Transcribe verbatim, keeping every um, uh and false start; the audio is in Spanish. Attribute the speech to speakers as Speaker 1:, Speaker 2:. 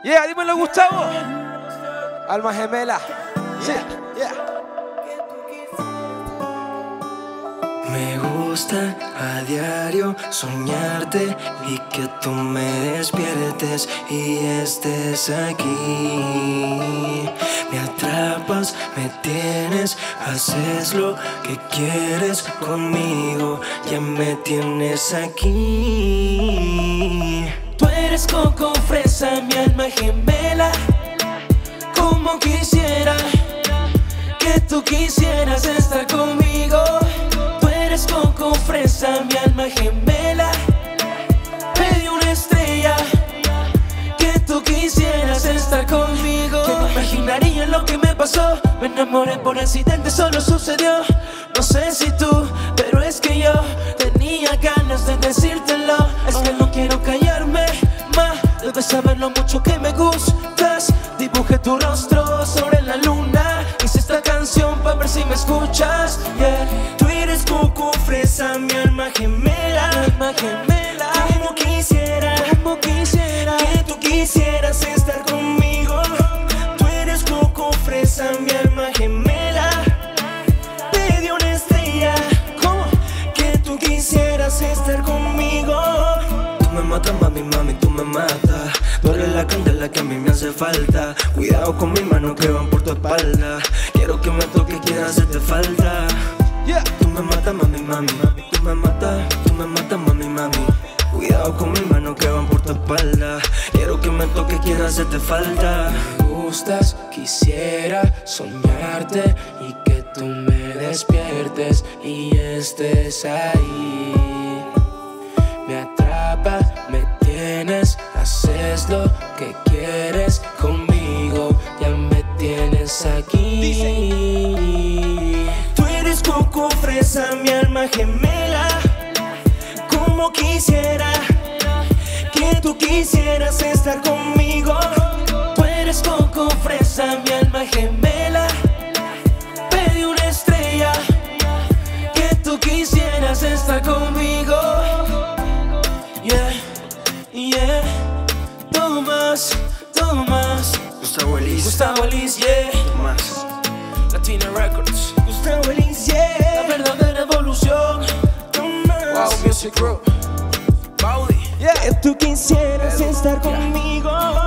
Speaker 1: Yeah, dímelo, Gustavo. Alma gemela. Yeah, yeah.
Speaker 2: Me gusta a diario soñarte y que tú me despiertes y estés aquí. Me atrapas, me tienes, haces lo que quieres conmigo, ya me tienes aquí. Tú eres coco fresa, mi alma gemela. Como quisiera que tú quisieras estar conmigo. Tú eres coco fresa, mi alma gemela. Pedí una estrella que tú quisieras estar conmigo. ¿Quién imaginaría lo que me pasó? Me enamoré por accidente, solo sucedió. No sé si tú, pero es que yo tenía ganas de decírtelo. Es que no quiero callarme más, debes saber lo mucho que me gustas. Dibujé tu rostro sobre la luna, hice esta canción para ver si me escuchas, yeah. Tú eres coco fresa, mi alma gemela, mi alma gemela. Como quisiera, como quisiera que tú quisieras estar conmigo. Tú eres coco fresa, mi alma gemela. Pedí una estrella, ¿cómo? Que tú quisieras estar conmigo. Tú me matas, mami, mami, tú me matas. Tú eres la candela que a mí me hace falta. Cuidado con mis manos que van por tu espalda. Quiero que me toques, quiero hacerte falta.
Speaker 1: Yeah.
Speaker 2: Tú me matas, mami, mami, mami. Tú me matas, tú me matas, mami, mami. Cuidado con mis manos que van por tu espalda. Quiero que me toques, quiero hacerte falta. Me gustas, quisiera soñarte y que tú me despiertes y estés ahí. Me atrapa, me tienes, haces lo que quieres conmigo, ya me tienes aquí. Tú eres coco fresa, mi alma gemela. Como quisiera que tú quisieras estar conmigo. Tú eres coco fresa, mi alma gemela. Pedí una estrella que tú quisieras estar conmigo. Yeah, yeah. Tomás, Tomás. Gustavo Elis. Gustavo Elis, yeah. Tomás. Latina Records. Gustavo Elis, yeah. La verdadera evolución. Tomás.
Speaker 1: Wow, Music Group.
Speaker 2: Baudi.
Speaker 1: Yeah.
Speaker 2: Que tú quisieras estar conmigo.